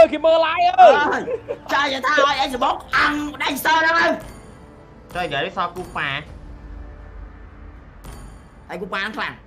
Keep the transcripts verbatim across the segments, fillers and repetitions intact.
ơi kịp mơ lái ơi chơi vậy thôi anh sẽ bóc ăn đánh sơ đâu không chơi vậy sao cu pa anh cu pa ăn khoản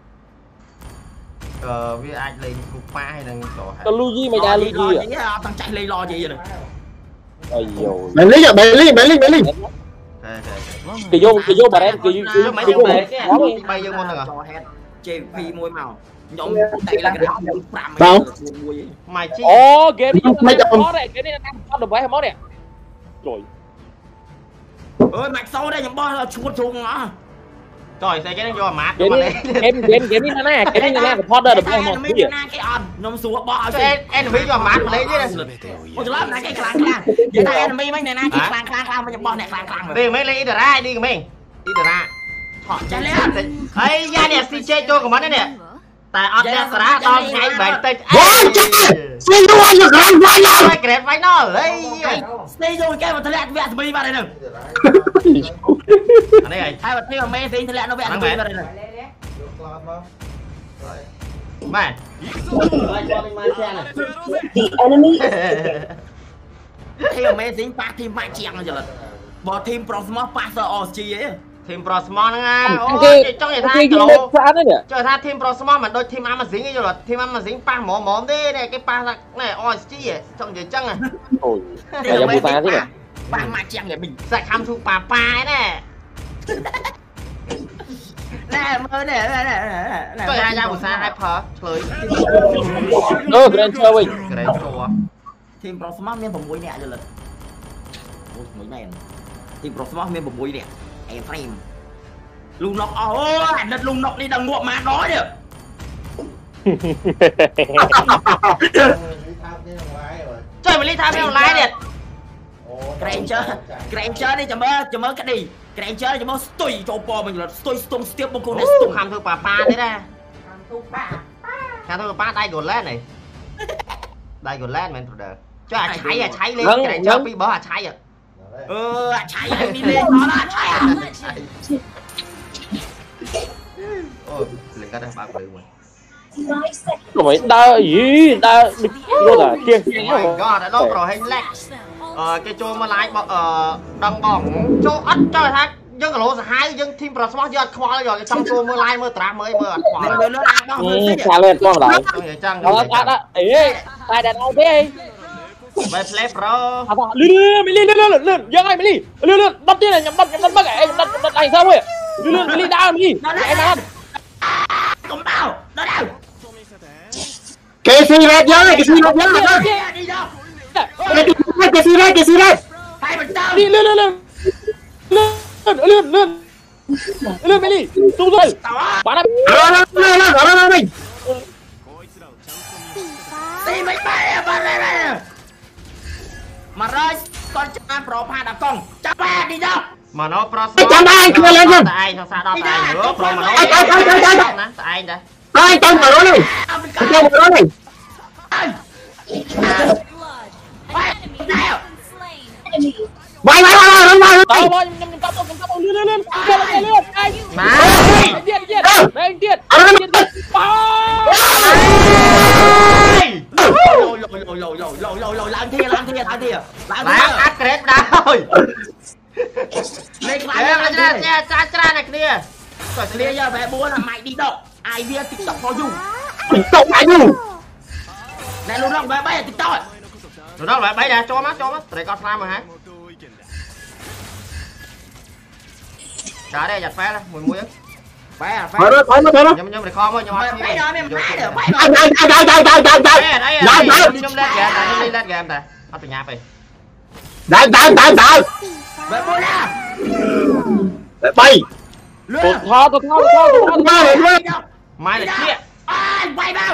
ờ với ai lên cu pa hay là tổ tao Luigi mày ra Luigi à thằng chạy lây lo gì vậy này ôi dồi mày lấy à mày lấy mày lấy mày lấy cái vô cái vô bà em cái vô mấy cái vô bay vô môn được à chơi phi môi màu nhóm đây là cái hỏng đâu mày chi ồ game này nó này cái này nó được mấy món này rồi ơi mạch sâu đây nhóm bo là chuột chuột nó trời sao cái nó vô mát game game game game này nè cái này nè Potter được mấy món gì cái on nhóm xuống bo em em biết vô mát lấy chứ ôi trời ơi cái khlang khlang vậy ta em mấy mấy này nè cái khlang khlang khlang mà nhóm bo này khlang khlang đi mấy lấy đi ra đi của mình đi được ra chạy lên ấy da nè xi chơi cho của mình đấy nè tại ở đây ra đo ngày bảy tết xin lỗi anh được làm vai nào cái đẹp vai nó lấy đi rồi cái mà thằng lẹt vẹt mi vào đây nè anh đây hai bật thêm mê xin thằng lẹt nó vẹt mi vào đây nè mày the enemy thêm mê xin pa thêm mạnh chèn rồi bỏ thêm prosmo passer oxy ấy thêm prosmo nữa ôi trong này thay lỗ chờ tha thêm prosmo mà đôi thêm ama dính như là thêm ama dính pa mỏ mỏm thế này cái pa này oxy ấy trong dưới chân à ôi bây giờ bù ta thế này pa mạnh chèn để mình sạch ham thu pa pa ấy nè nè mơ nè nè nè chơi hai ra bù sa hai phở chơi ơ grand chơi mình grand chơi thêm prosmo miếng bồng muối nè rồi lần ôi muối này thêm prosmo miếng bồng muối nè em frame lung nọc ôi anh đất lung nọc đi đằng ngụa mà nói được chơi mà đi tham theo lái điện Granger Granger đi chấm mơ chấm mơ cái đi Granger chấm mơ stoi cho po mình là stoi stone step bông cô này tung ham thư bà pa thế ra ham thư bà tay gột lên này tay gột lên mình được cho à cháy à cháy lên cái này cho bị bó à cháy à ừ cháy anh đi lên nó là cháy à ôi lên cái đây ba bự mà rồi đa gì đa được rồi kia my god đã đâu rồi hay lẹ ờ cái chỗ mà lái ờ đằng bỏng chỗ ắt trời thác dân cả lỗ hai dân team prosmo giờ khoa rồi trong chỗ mưa lái mưa trà mới mưa khoa rồi nó ăn nó xa lên con lại chăng đó đó đó ê tài đàn ông thế về play pro lươn lươn lươn lươn lươn dân ai mày lươn lươn bắt tiên này nhắm bắt nhắm bắt bắt cái nhắm bắt nhắm bắt này sao vậy lươn lươn lươn đau mày em ăn không đau nó đau cái gì đấy nhớ cái gì đấy nhớ đi đâu cái gì đấy cái gì đấy hai mình tao đi lươn lươn lươn lươn lươn lươn lươn mày đi tung rồi bắn nó lên lên lên lên lên đi mấy bay bay bay mà rồi con cha pro pha đã con cha ba đi đâu mà nó pro chăm ai kia lên lên tại sao sao đó tại nữa pro mà nó tại đây ai trong vào đó đi trong vào đó đi bay bay bay bay bay tao bao nhầm nhầm tao tao tao lươn lươn lươn lươn lươn anh mà điện điện đây anh điện điện lồi lồi lồi lồi lồi lồi lồi làm thia làm thia làm thia làm thia ác kret đã rồi lên lại ra ra ra ra này kia rồi kia giờ về bố là mày đi đâu ai biết tiktok for you tiktok ai you này luôn đâu về bay tiktok rồi đó lại bay ra cho mắt cho mắt để con phá mà hả trả đây giặt phá đó mùi muối phải à phải đó phải nó phải nó nhom nhom để kho thôi nhom bay rồi em phá được bay ai ai ai ai ai ai ai đây đây đây nhom lên kìa nhom lên lên kìa em ta bắt từ nhà về đại đại đại đại về bố ra bay tụt thò tụt thò tụt thò tụt thò mai là kia bay bao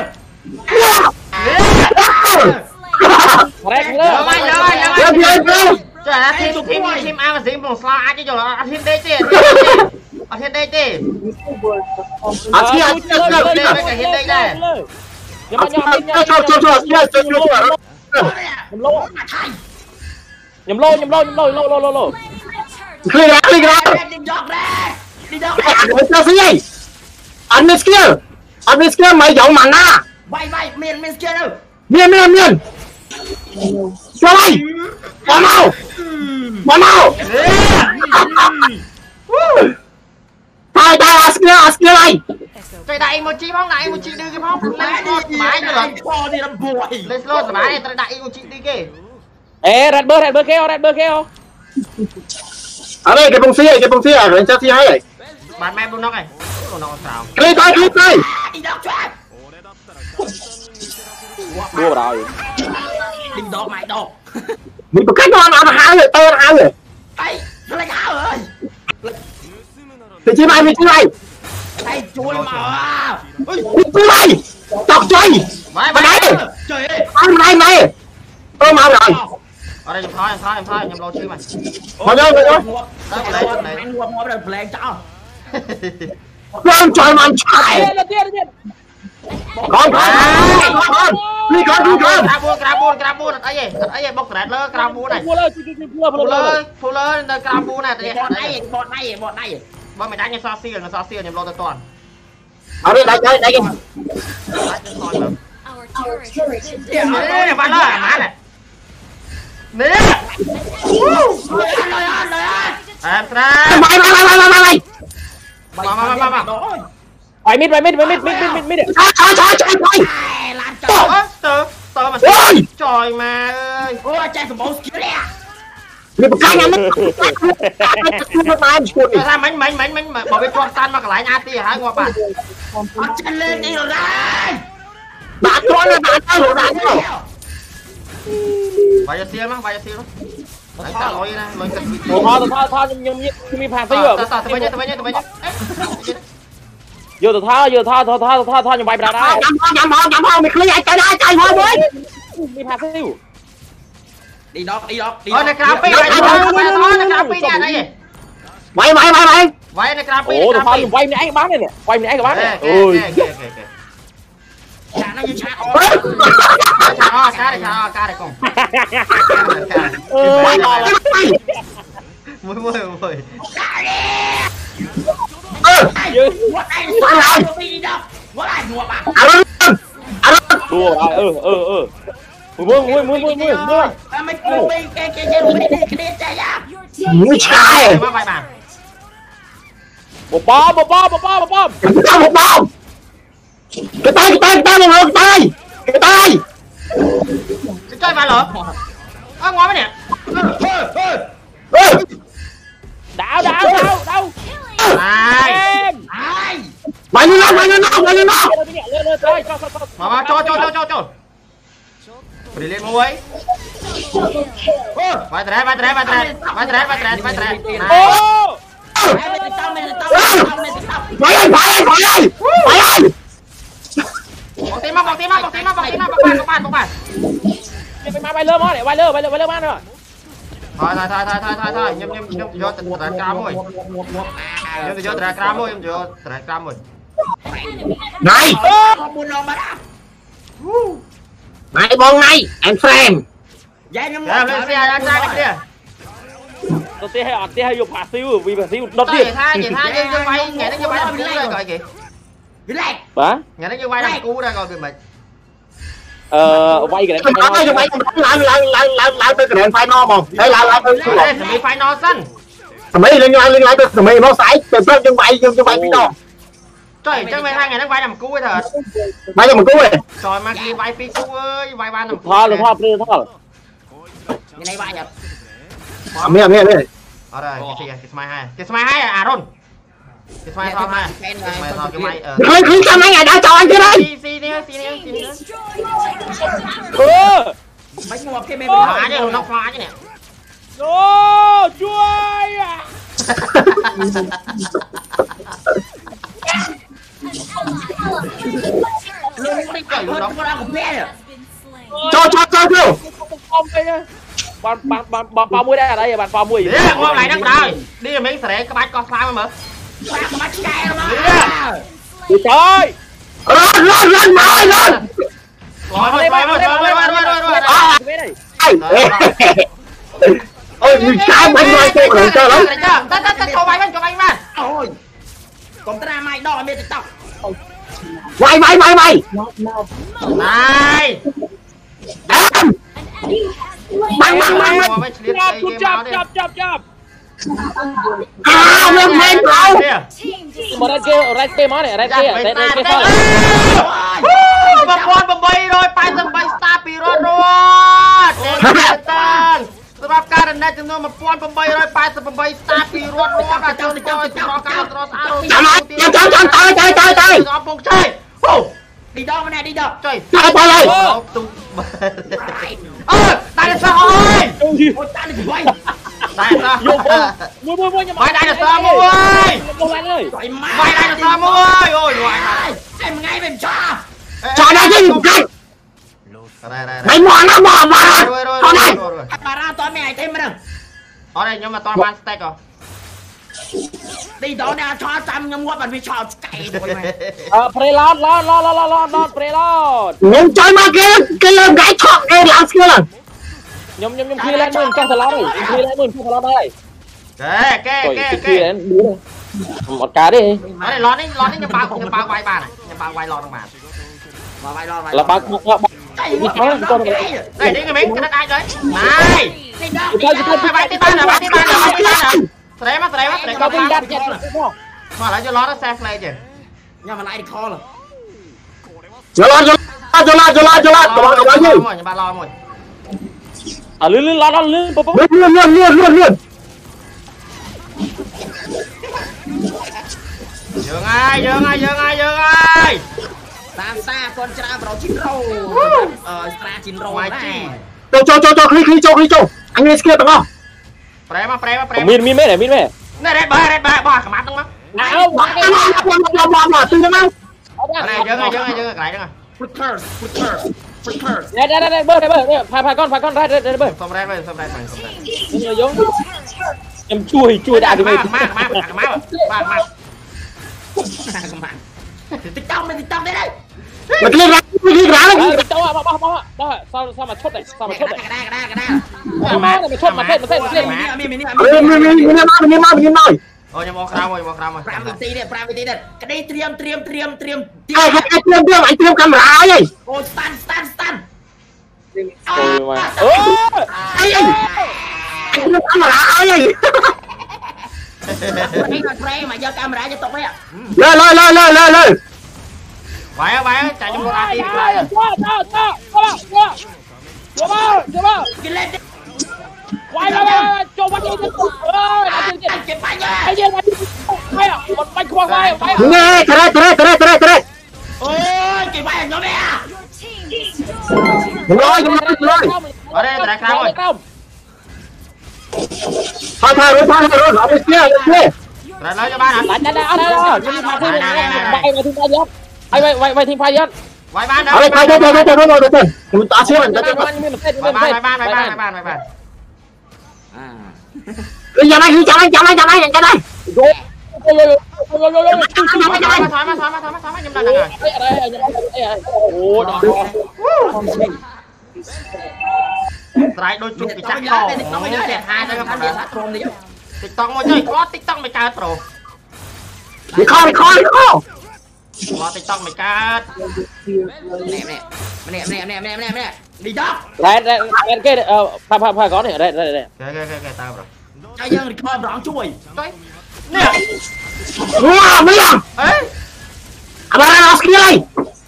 Rek nữa. Rồi rồi rồi. Trời ơi, thêm thêm thêm ai mà dính bằng slide chứ rồi ăn thêm đây chứ. Ăn thêm đây chứ. À kia kia kia đây cái hiện đây đây. Nhưng mà nhầm cho cho cho cho kia cho cho nhầm lô. Nhầm lô nhầm lô nhầm lô lô lô lô lô. Clear ra clear ra. Đi dọc ra. Đi dọc. Cho gì? Anh miss kia. Anh miss kia mày giọng mà na. Bay bay miền miền kia đâu. Miền miền miền. ช่วยมาเมามาเมาตายตายอาสเกียอาสเกียอะไรใจได้อีโมจิพ้องได้อีโมจิดื้อกี่พ้องเล่นสโลดสบายเลยคอนี่ลำบวยเล่นสโลดสบายแต่ได้อีโมจิดื้อกี่เอ้แรดเบอร์แรดเบอร์เคลแรดเบอร์เคลอะไรแกปงเสียแกปงเสียเรนเจ้าที่ให้บาดแม่บุญน้องไงบุญน้องสาวคลีตายคลีตาย đi đâu cho em ดูเรา đi đâu mày đâu มีประกันนอนเอาหาเลยเตอร์หาเลย ấy nó lấy áo rồi ไปที่ไหนไปที่ไหน đây chui mà ไปที่ไหนตกใจไม่ไปไหน trời ơi ไปไหนไหนเออมาหน่อยอะไรยังท้ายยังท้ายยังท้ายยังรอชื่อมันมาเยอะมาเยอะ anh mua mua rồi play cho เริ่มจอยมันชายเตี้ยเตี้ยเตี้ยก่อนก่อนก่อนนี่ก่อนนี่ก่อนกราบูนกราบูนกราบูนไอ้ยัยไอ้ยัยบอกแรดเลยกราบูนไหนพูดเลยพูดเลยพูดฟูเลเลย ยฟูเลยเดินกราบูนไหนไอ้ยัย bọt này bọt này bọt này ว่าไม่ได้ยังซอสเซียนซอสเซียนยังรอตัวตอนเอาดิได้ได้ได้กันเดี๋ยวเนี่ยมาเลยมาเลยเนี่ย rồi anh rồi anh แอมแทรไปไปไปไปไปไปมามามามาไปมิดไปมิดไปมิดมิดมิดมิดมิดช้าช้าช้าช้าไป làm เอ cho อเตอเตอมาจอยมาเอ้ย ôi chạy của bố kia nè มีประกันยังไม่ไม่มาชวนแต่ถ้ามันมันมันมันบอกไปจวบตันมากับหลายนาทีหายงัวป่ะ chân lên đi rồi đây บาดตัวเลยบาดตัวบาดตัวไปจะเสียมั้งไปจะเสียมั้งไอ้ตาลอยนะลอยกันโอ้ท่อท่อท่อยังยังยังมีผ่านไปอยู่ต่อต่อทำไมเนี่ยทำไมเนี่ยทำไมเนี่ยเยอะแต่ท่อเยอะท่อท่อท่อท่อท่อยังไปไม่ได้ยำพอยำพอยำพอไม่เคลียร์ใจได้ใจพอเว้ยมีผ่านไปอยู่ đi đó đi đó đi เออในกราฟีในกราฟีในกราฟีเนี่ยไอ้ไว้ไว้ไว้ไว้ไว้ในกราฟีโอ้ในกแต่ราท่อฟียังไปในไอ้บ้านเนี่ยไปในไอ้กับบ้านเนี่ยโอ้โอ้ยย chả nó như chả เฮ้ยชาอ้อกาได้ชาอ้อกาได้กงเออไปไปไปมวยมวยมวยเออเยอะ what này đi đâu what này mua bạc อารมณ์อารมณ์ตัวเออเออเออมึงมึงมึงมึงมึงมึง mày cứ đi cái cái cái đi cái đi chạy ra ไม่ใช่มาไปมาบ๊อบบ๊อบบ๊อบบ๊อบบ๊อบบ๊อบตายตายกระตายกระตายกระตายเลยกระตายกระตายจะจ่อยมาเหรอเอ้างอไหมเนี่ยเฮ้ยดาวดาวดาวดาวไอ้เอ็ม ai มาอยู่นะมาอยู่นะมาอยู่นะเลื่อนเลื่อนเลยชอบชอบชอบมามาโจโจโจโจโจไปเรียนมวยไปแต่ไปแต่ไปแต่ไปแต่ไปแต่ไปแต่โอ้ ai mày tao mày tao tao mày tao ไปเลยไปเลยไปเลยไปเลยบอกตีมาบอกตีมาบอกตีมาบอกตีมาบอกบ้านบอกบ้านบอกบ้านไปมาไปเริ่มมาเนี่ยไปเริ่มไปเริ่มไปเริ่มมาเนาะถอยถอยถอยถอยถอยถอยถอยยำยำยำยอดแต่กรามมวยยำยอดแต่กรามมวยยำยอดแต่กรามมวยไหน con buồn lòng mà đã ไหนมองไหนแอนเฟรม vậy nhưng เดี๋ยวเล่นเสียยังจ้ากันเนี่ยตัวเตี้ยให้อดเตี้ยให้อยู่ผ่าซิววีผ่าซิวดต่ดอเตี้ยยท่าอย่างท่ายังยังไปไงนั่นยังไปทำกู้ได้ก่อนกี่ cái này ปะไงนั่นยังไปทำกู้ได้ก่อนคือมันเอ่อไว้กันมันทำได้ยังไงล้างล้างล้างล้างล้างไปกระแดงไฟนอมองให้ล้างล้างไปสุดเฮ้ยสมัยไฟนอสั้นสมัยเรื่องล้างเรื่องล้างไปสมัยน้องสายเป็นเพื่อนยังไปยังยังไปพี่น้องจ่อยจังไปทางไงนั่นไปทำกู้เถอะไปยังมันกู้เลยจอยมาคือไวปีกู้เอ้ยไวบ้านทำกู้ท่อหรือท่อเปลือกท่อ cái này vậy à ไม่ไม่ไม่เอาเลยกิสกิสไม้ให้กิสไม้ให้อารอนกิสไม้ทองให้กิสไม้ทองกิสไม้เออเคยคือทำไงไงดาวจอยที่ไหนสีสีนี่สีนี่สีนี่เออ bánh ngọt cái mày ฟ้าเนี่ยนกฟ้าเนี่ยโอ้ช่วยอ่ะ luôn đi cởi hơn con đang của bé rồi โจโจโจโจปอมไปนะปอนปอนปอนปอนปอนมวยได้อะไรอ่ะปอนปอนมวยเดี๋ยวงอไหลนักดาวนี่ไม่เสร็จกระบาดกอฟ้ามาเหรอ ba cái mắt cay rồi mà ดูจอยร้อนร้อนร้อนมาร้อนร้อยร้อยร้อยร้อยร้อยร้อยร้อยร้อยร้อยไม่ได้ไอ้โอ้ยมีช้างมันลอยตัวของเจ้าแล้วจ้าจ้าจ้าจ้าโชว์ไปมันโชว์ไปมัน ôi còn ta mày đo mày tao ไวไวไวไวนายแอม băng băng băng băng จับจับจับจับจับ à lên lên rồi มาได้เกลไรเกลมาเนี่ยไรเกลไรเกลเข้าบอลบอลบอลใบรอยไปสบายสตาร์ปีรอดรอดเด็กตันสำหรับการเดินได้จำนวนมาป้อนบอลใบรอยไปสบายสตาร์ปีรอดรอดอาจารย์จะจะรอการรอสาร chào chào chào chào trời trời trời เอาปงใช่โอ้ đi đâu mà này đi đâu ใช่ trời trời ơi ตุ้มเออได้เลยซะโอ้ย ôi ta đi quay ได้ซะโยมมวยมวยมวยไม่ได้เลยซะมวยมวยเลย quay má ไม่ได้เลยซะมวยโอ้ยไหว em ngay bên cho trời đây chứ trời ได้ได้ mày mò nó mò mò con này bà ra tôi mày thêm mà đừng เอาได้ยังมาตอนมันสเต็กเหรอ đi đó nè cho trăm nhâm qua bạn bị cho cày rồi mày เออเพลย์ลอดลอดลอดลอดลอดลอดลอดเพลย์ลอด nhưng chơi mà cái cái lơm gái thọ cái làm kia là ยมยมยมคีแลนด์หมื่นจ้องทะเลาะเลยคีแลนด์หมื่นจ้องทะเลาะได้แกแกต่อยแกแกคีแลนด์ดูเลยหมดกาดิเอาได้ร้อนนี่ร้อนนี่ยังปลายังปลาไวบ้านอ่ะยังปลาไวร้อนลงมา mà vai lo vai แล้วปักปักปัก cày มี quá ท้องมีตัวอะไร đây đi cái miếng cái đất ai đấy này đi đâu Đi đâu, đi đâu? bay tí ban rồi bay tí ban rồi bay tí ban rồi sấy mắt sấy mắt sấy เรา mắt เป็นยัดยัด mà lại cho nó nó xe play chứ nhưng mà lại đi kho rồi cho lo cho lo cho lo cho lo cho lo cho lo gì rồi nhà ba lo rồi อ่ะลื่นลื่นลอดลอดลื่นปุ๊บปุ๊บ luôn luôn luôn luôn luôn dừng ai dừng ai dừng ai dừng ai tam xa con tra vào chín râu ờ tra chín râu này cho cho cho cho click click cho click cho anh nghe kia đúng không play mà play mà play มีนมีนไหมไหนมีนไหม này đây ba đây ba ba cái mắt đúng không เอา bỏ bỏ bỏ bỏ bỏ từ đâu này dừng ai dừng ai dừng lại dừng ai flickers flickers flickers ได้ได้ได้เบอร์ได้เบอร์เนี่ยพายพายก้อนพายก้อนได้ได้ได้เบอร์ xong đây vậy xong đây vậy xong đây นี่ยงยังช่วยช่วยได้ด้วย má má má má má má các bạn tiktok này tiktok đây đây mà click ra click ra เออเจ้าอ่ะบ้าบ้าบ้าบ้าซ้ำซ้ำมาชดเลยซ้ำมาชดเลย cái đây cái đây cái đây มาเนี่ยมาชดมาเต้นมาเต้นมาเต้น mình mình mình mình mình mình nói mình nói mình nói ôi nhà mò khram rồi mò khram rồi pram tí đây pram tí đây cái đây triêm triêm triêm triêm ai ai tiêm tiêm anh tiêm camera ấy ô stun stun stun โอ้ยมาเออ ai ai tiêm camera ấy cái con frame mà do camera cho tục đấy ạ lên lên lên lên lên lên vậy vậy chạy trong một a tim จ้า lại จ้าจ้าจ้าจ้าจ้าบ้าจ้าบ้า cái lên đi ไว้ไว้ไว้โจวันนี้จะเออ anh chụp ảnh nhá ไอ้เหี้ยมันไปอ่ะมันไปควงไปไป nghe thế thế thế thế thế ôi chụp ảnh nó mẹ đúng rồi đúng rồi đúng rồi ở đây tại khram rồi thôi thôi rồi thôi rồi ở bên kia bên kia rồi nói cho ba hả หลังจากนั้นเอาได้แล้วยิงมาที่ไปมาที่พายันไปไปไปไปที่พายัน vài ban ở đây thôi thôi thôi thôi thôi thôi thôi mình ta xuống mình ta xuống มันมันเต้น vài มัน ban เต้น vài ban vài ban vài ban vài ban bây giờ này giờ này giờ này giờ này giờ này โยโยโยโยโยโย thoải mái thoải mái thoải mái thoải mái thoải mái nhầm lần rồi ไอ้อะไรไอ้อะไรโอ้ดอก lại đôi chút cái chắc chắc không không nó mới nhớ đẹp hai thôi không điện thoại chrome đi chứ tiktok mua chơi có tiktok mày cắt rồi đi kho đi kho đi kho có tiktok mày cắt nè nè nè nè nè nè nè đi đó ได้ได้ได้แค่เออพาพาพาก้อนเนี่ยได้ได้ได้ kệ kệ kệ kệ tao rồi cho dân đi kho rõng chui đấy nè wow mấy à ấy à bà nó kia đây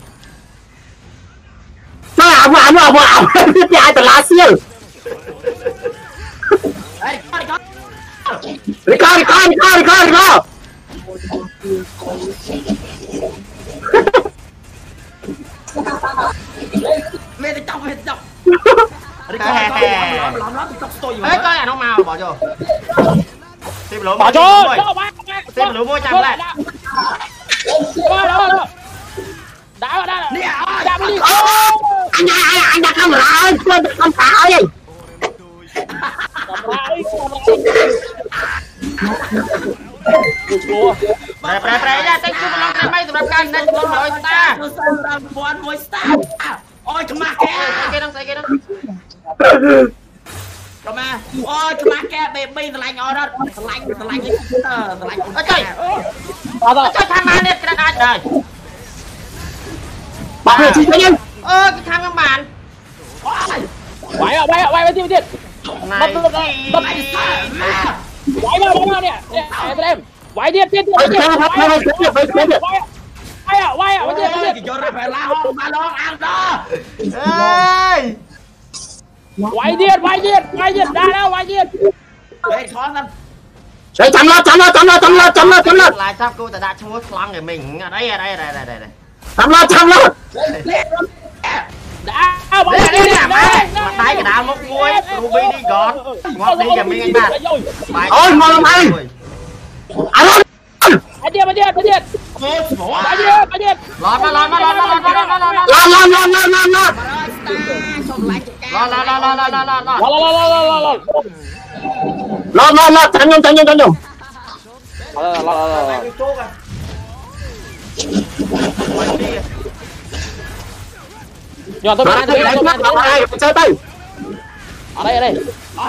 sao à wow wow wow cái ai từ lá siêu đi kho đi kho đi kho đi kho đi kho đi kho đi kho mẹ đi tóc mẹ đi tóc đi kho đi kho lắm lắm tóc tôi ấy coi à nó màu bỏ vô tìm lỗ bỏ cho tìm lỗ mua chạm lại đó đó đó đã đã nè đã đi anh anh anh đặt camera ơi quên đặt camera ơi Pre pre pre ya thank you สำหรับการไม่สำหรับการนั่นคือร้อยสตาร์บอลมวยสตาร์โอ้ยขมาแกใส่เกต้องใส่เกต้องขมาโอ้ยขมาแกเบบี้สไลด์ออร์สไลด์สไลด์เออสไลด์เอ้ยchơi chơi tham ăn đi cái đặt đây bảo vệ chị thấy không เออทำกับมันโอ้ย quái à quái à quái tiếp tiếp này đập đập đập quái vào quái vào nè em em quái tiếp tiếp tiếp quái à quái à quái tiếp tiếp cho ra phải la hông ba lon ăn đó ơi quái tiếp quái tiếp quái tiếp ra đâu quái tiếp đây khó lắm Đấy, chấm lên, chấm lên, chấm lên, chấm lên, chấm lên, chấm lên. lại sao cô ta đã chúa lăng để mình ở đây ở đây đây đây đây đây Chấm lên, chấm lên. đã đây đây nè mặt đáy cái đào một muối ruby đi gọn ngọt đi kìa mình anh bạn Ôi, ngon lắm anh. À lên. quái tiếp quái tiếp quái tiếp quái tiếp quái tiếp lọt nó lọt nó lọt nó lọt nó lọt nó lọt nó Lên, lên, lên, lên, lên, lên. lọt lọt lọt lọt lọt lọt lọt lọt lọt lọt lọt lọt Lên, lên, lên, chấm nhung, chấm nhung, chấm nhung. lọt lọt lọt nhỏ tôi bán tôi bán tôi bán tôi bán Chơi tay. ở đây ở đây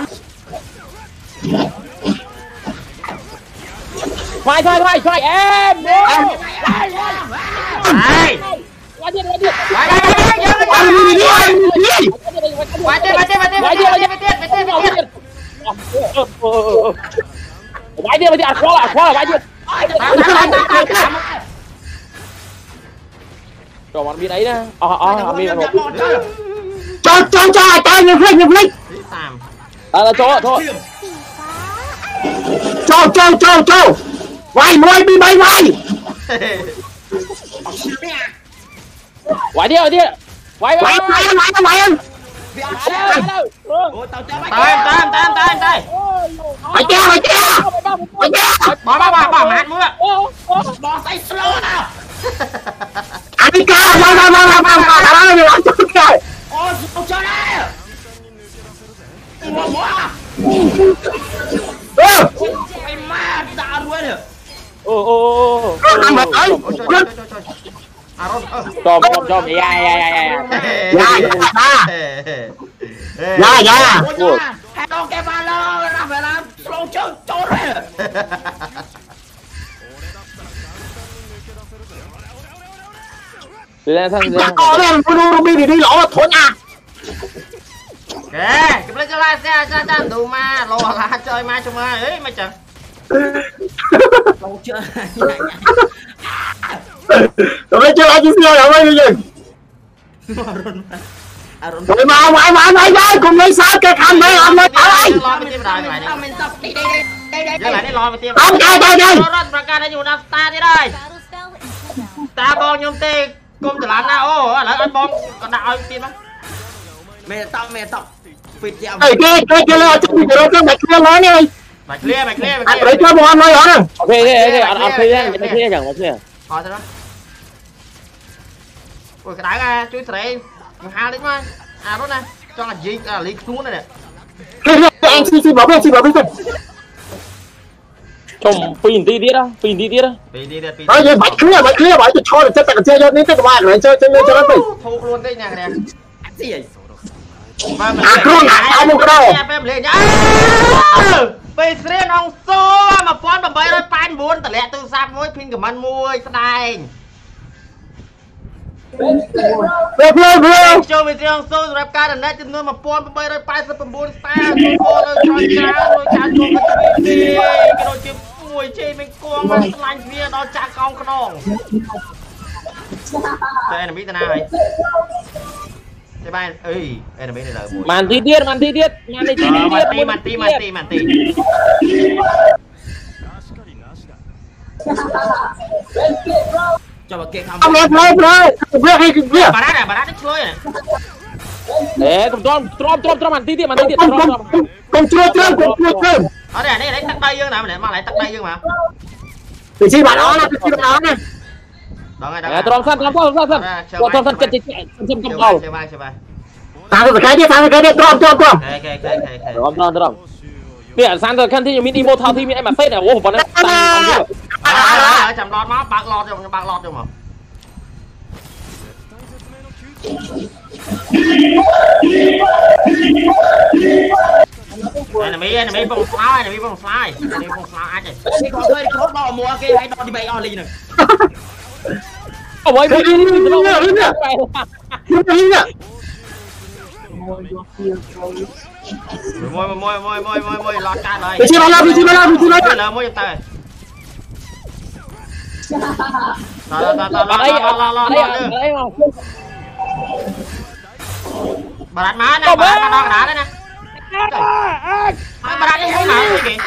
khoai khoai khoai khoai em này quái tiếp quái tiếp quay đây đây đây Quay đi, đi, đi, đi. quay tiếp quay tiếp quay tiếp quay tiếp quay tiếp quay tiếp quay tiếp quay tiếp quái tiếp quái tiếp ăn khó là khó là quái tiếp cho bọn biết ấy nè ờ ờ biết rồi Cho, cho, cho, cho, nhập lịch, nhập lịch. à là cho thôi Cho, cho, cho, cho. Quay, môi, bị bay, quay. quái tiếp quái tiếp quái Quay, quay, quay, quay em. tay tay tay tay tay Quay kia, quay kia. Quay kia. bỏ bỏ bỏ bỏ mát mưa bỏ tay slow nào Anh đi cao, vào, vào, vào, vào, vào, vào, vào, vào, vào, chút kìa. ôi sao chơi đây mua mua Ừ. mày ma đã luôn rồi ô ô ô Cứ nằm ở đấy. cho cho cho dạ dạ dạ dạ Dạ, dạ, dạ. Dạ, dạ. hai con cái ba lô ra phải làm slow chơi trốn rồi lên thằng Dạ, có đây, Ruby thì đi lỗ là thôi nha. kìa cái play cho la xe cha cha đủ ma lò là chơi ma chung ma ấy mày chẳng slow chơi Rồi chơi ai chứ xe đâu bây giờ. Rồi mà mãi mãi mãi mãi cùng lấy sao cái khăn đấy ông lấy tới. lo bên tim đời lại đi mình tập đi đây đây đây giờ lại đi lo bên tim Không đây đây đây. nó ra ca đâyอยู่นะ star นี่ได้ star บอลยมเตะกลมจะหลังนะโอ้แล้วอันบอลก็ด่าเอาทีมมั้ย mẹ tập mẹ tập phịt dạo Ê kia kia kia lên chung cái đó mày kia nói đi. ไปเคลียร์ไปเคลียร์ไปเค Anh ลีย lấy ร์ cho bọn anh nói đó nè. ok ok ok ăn ăn thuê ăn thuê chẳng có thuê พอซะแล้วโอ้ยกระดาษอ่ะช่วยเสร็จมึงหาลิ้นมาอ่ารถนะจ้องอ่ะยิงอ่ะลิงนู้นน่ะเนี่ย Kia kia anh xin xin bảo vệ xin bảo vệ xin. trồng pin tí tiết á pin tí tiết á ปีดีเด็ดปี Nói vậy bạch kia bạch kia bạch cho được chơi tặng chơi cho nên tất cả bạn này chơi chơi cho nó đi. ถูกluôn cái nhà này gì vậy À không ngại ai mua cái đâu. ไปเลยจ้าไปเสียน้องโซ่มาป้อนแบบใบร้อยปานบุญแต่แหละตัวซับมวยพินกับมันมวยแสดง Về về về. โจไปเสียน้องโซ่สำหรับการนั้นจำนวนมาป้อนแบบใบร้อยปานสับบุญสตาร์ตัวโซ่เลยชอนจ้าโดยการโจมตีกระโดดจิ้มมวยเชยเป็นกวงมันสลายเพียดเอาจากกองขนองเจอไอ้หนุ่มพิจารณาไหมใช่ไหมเอ้ยไอ้หนุ่มพิจารณาบุญ màn tí tiết màn tí tiết màn tí tiết มันตีมันตีมันตีมันตี cho bà kia không Ông em về về về hay về. บาราดอะบาราดได้ช่วยอ่ะ để trom trom trom trom trom màn tí tiết màn tí tiết Con trom con trom con chưa chưa con chưa chưa. เอาเดี๋ยวนี่ไหนตักใบยังนะมันไหนมาไหนตักใบยังมา Thì xin bạn đó là xin bạn đó nè. ดองไงดองไง để trom san trom san san san trom san cái cái cái cái เชื่อ cái ไว้ cầu เชื่อไว้เชื่อไว้ Thằng cái cái đi thằng cái đi trom trom trom. โอเคโอเคโอเคโอเค trom trom tromเนี่ยซันเตอร์คันที่ยังมีอีโมทาวที่มีไอ้มาเซ่เนี่ยโอ้โหบอลนั้นตันตันด้วยอ่าจำรอดมาปักรอดอยู่ปักรอดอยู่มั้งไอ้หนุ่มไอ้หนุ่มไอ้ปงสไลด์ไอ้หนุ่มไอ้ปงสไลด์ไอ้หนุ่มปงสไลด์จ้ะ cái con thôi khốt đỏ mùa kia hay đỏ đi bay oli này เอาไว้ไม่ได้ไม่ได้ไม่ได้ Đi đi nè. môi môi môi môi môi môi lọt ca rồi vị trí bao lâu vị trí bao lâu vị trí bao lâu là môi giật tay lo lo lo lo lo lo lo lo bà đặt má nè bà đặt đo đá đây nè bà đặt cái nào cái gì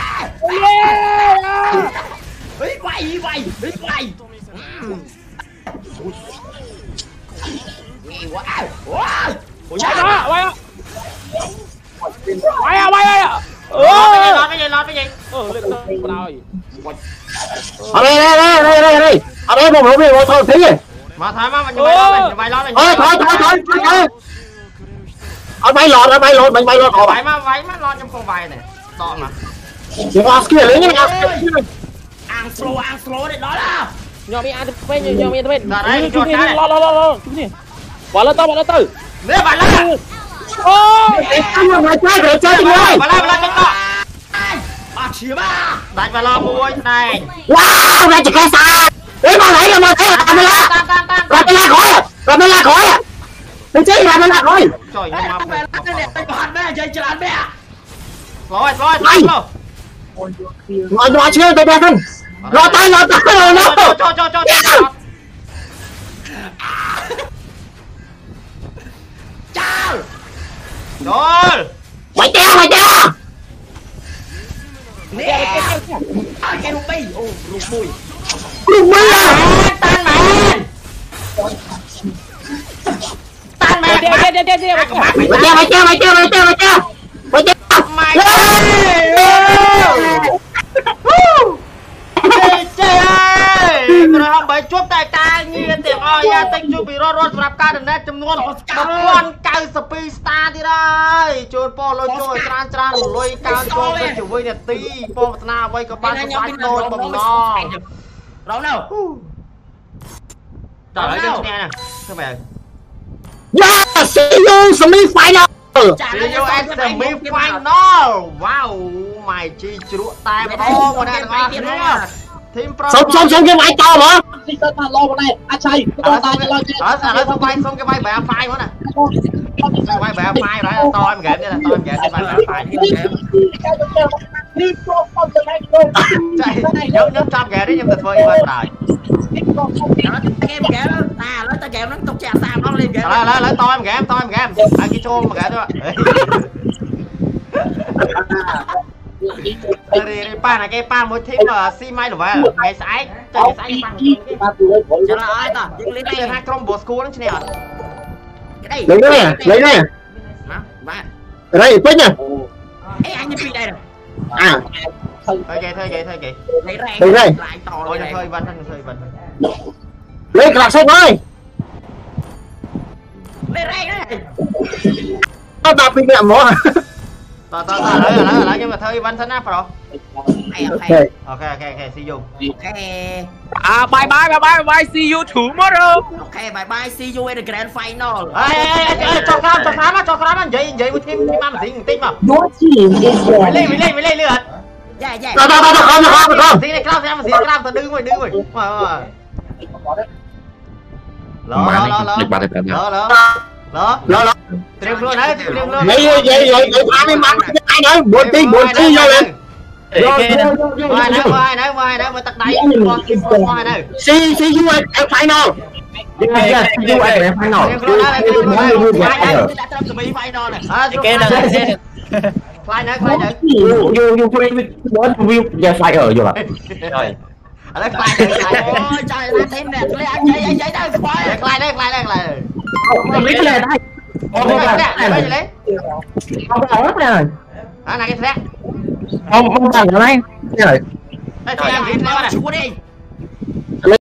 Ý quay ý quay ý quay nghe quá quá quay đó quay á quay á quay á lo cái gì lo cái gì ờ lên lên rồi ở đây đây đây đây đây ở đây một lỗ bị một thằng thế mà thôi mà mình bay lo mình bay lo mình thôi thôi thôi thôi thôi ở bay lọt ở bay lọt mình bay lọt ở vậy mà vậy mà lo trong con vài này to mà đừng có kia lấy nhá ăn slow ăn slow đấy đó là nhom ăn thì phải nhom ăn thì phải đây chú gì lo lo lo lo chú gì bỏ lên tao bỏ lên tao nếu bạn lên ôi ăn mà chơi rồi chơi đi ơi bạn lên bạn lên cho à chìa ba đánh vào lo mua này wow ra chỉ cái xa đấy mà lấy rồi mà thế làm nó ra làm nó ra khỏi làm nó ra khỏi đừng chơi làm nó ra khỏi trời Ê, nhưng mà mẹ lát cái này tay còn mẹ chơi chơi mẹ rồi rồi rồi ngồi ngồi chưa tôi đeo thân lo tay lo tay rồi nó cho cho cho cho chào rồi mày treo mày treo nè à cái rung bi ô rung mùi đừng mày à tan mẹ tan mẹ đeo đeo đeo đeo đeo mày treo mày treo mày treo mày treo mày treo mày treo mày chơi ơi rồi không phải chốt tại ta như tiền oi ya tinh chu bị rốt rốt sập ca đừng nét chấm luôn một con cao speed star đi đây chôn po lôi trôi tran tran lôi cao cho cái chủ vui nhật tí po na vay có ba cái đôi bầm no đâu nào trời ơi cái nè các bạn yeah see you semi final see you at the semi final wow mày chi chữa tay mà to mà nè ngon thêm pro xong xong xong cái máy to mà đi tới ta lo vào đây à chạy ở ở xong bay xong cái bay bẻ phai nữa nè bay bẻ phai rồi to em ghệ đây là to em ghệ bay bẻ phai chạy nhớt nhớt trăm ghệ đấy nhưng mà thôi bay rồi em kẹo à lấy ta kẹo nó tục chà sao nó lên kẹo lấy lấy lấy to em ghệ em to em ghệ em ai kia chôn mà ghệ thôi đi pa này cái pa mới thêm là xi mai được vậy ngày sải chơi ngày sải cho nó ai ta những lấy đây hai con boss cool đó chứ nè cái đây lấy nè lấy nè đây quên nhá ấy anh như phi đây rồi à thôi kệ thôi kệ thôi kệ lấy ra lấy đây lại to thôi rồi thôi vân thôi vân lấy cái sông ơi lấy ra đấy nó đạp đi mẹ mỏ tao tao tao lấy lấy lấy nhưng mà thôi vân thân áp rồi ok ok ok ok see you ok à bye bye bye bye bye see you tomorrow ok bye bye see you in the grand final ê cho khám cho khám á cho khám á vậy vậy mới thêm thêm ăn tí tí mà your team is mày lên mày lên mày lên lừa dạ dạ đâu đâu đâu không không không tí này khám xem gì khám tao đứng rồi đứng rồi mà lỡ lỡ lỡ lỡ lỡ lỡ lo lo tìm luôn đấy tìm luôn vậy vậy vậy vậy ai mới mắng ai nói buồn tí buồn tí vô lên mai nữa mai nữa mai nữa mới tắt đáy con mai nữa see see you at at final yeah see you at the final tìm luôn đấy tìm luôn đấy mai nữa đã trong cái final này à cái này fly nữa fly nữa you you you play with one view yeah fly ở rồi rồi ở đây fly nữa ôi trời ơi thêm nè lấy anh giấy anh giấy đâu fly fly đấy fly đấy fly lấy cái này đây không có cái này lấy không có ớt này à này cái thế không không bằng cái này đây thì em đi theo này chúa đi